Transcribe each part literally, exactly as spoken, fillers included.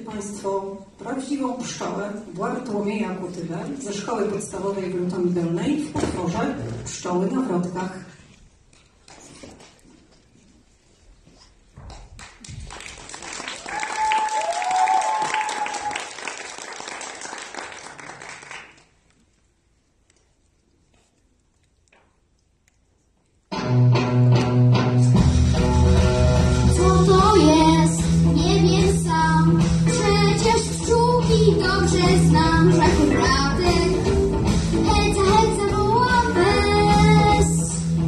Państwo prawdziwą pszczołę Bartłomieja Kutylę ze szkoły podstawowej w Lutowie Dolnej w utworze Pszczoły na wrotkach. Dobrze znam, rzekł Radek. Heca, heca, woła bez.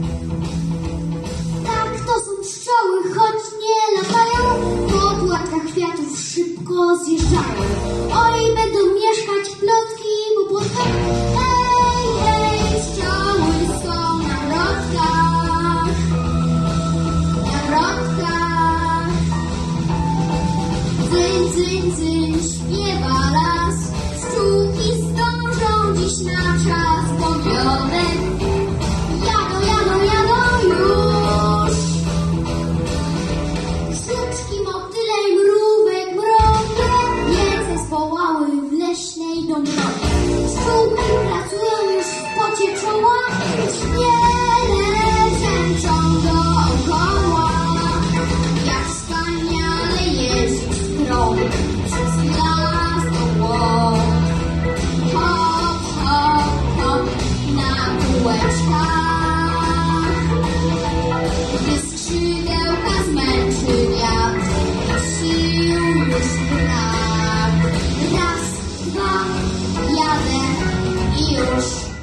Tak, to są pszczoły, choć nie latają, po płatkach kwiatów szybko zjeżdżają. Oj, będą mieszkać plotki po płotkach. Hej, hej, pszczoły są na wrotkach, na wrotkach. Dzyń, dzyń, dzyń, śpiewa las. Pszczółki zdążą dziś na czas podjodek. Jadą, jadą, jadą już. Żuczki, motyle i mrówek, mrówek wiece zwołały w leśnej dąbrowie. Pszczółki pracują już w pocie czoła, wiele brzęczą dookoła. Jak wspaniale jest stron przez las do łąk. Hop, hop, hop na kółeczkach. Gdy skrzydełka zmęczy wiatr, sił już brak. Raz, dwa, jadę i już.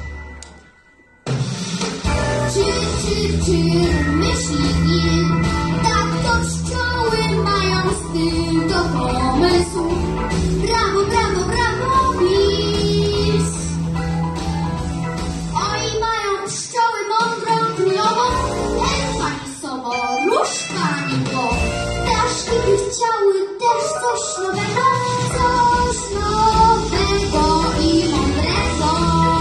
Czyr, czyr, czyr, myśli wilk. Tak to pszczoły mają styl do pomysłu. Brawo, brawo, brawo, bis. Oj, mają pszczoły mądrą królową. Ech, pani sowo, rusz pani, bo ptaszki by chciały też coś nowego, coś nowego i mądrego.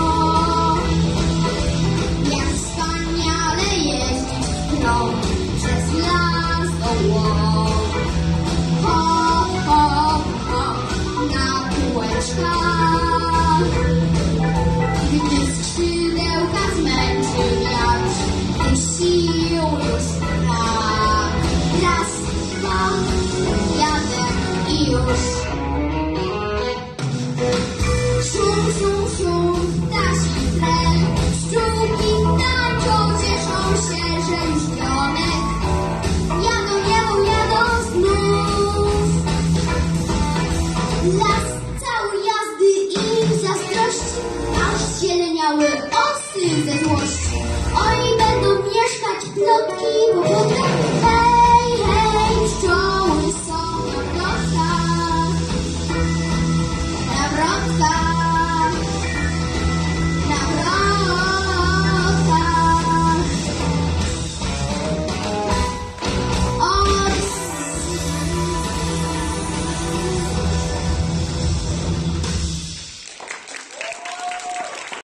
Jak wspaniale jeździć w krąg przez las do łąk. Hop, hop, hop na kółeczkach. Gdy skrzydełka zmęczy wiatr, tym sił już brak. Raz, dwa, jadę i już. Szum, szum, szum, ptasi trel. Pszczółki tańczą, cieszą się, że już dzwonek. Jadą, jadą, jadą znów. Las cały jazdy im zazdrości, aż zieleniały osy ze złości. Oni będą mieszkać plotki po płotkach. Hej, hej, pszczoły są na wrotkach, na wrotkach.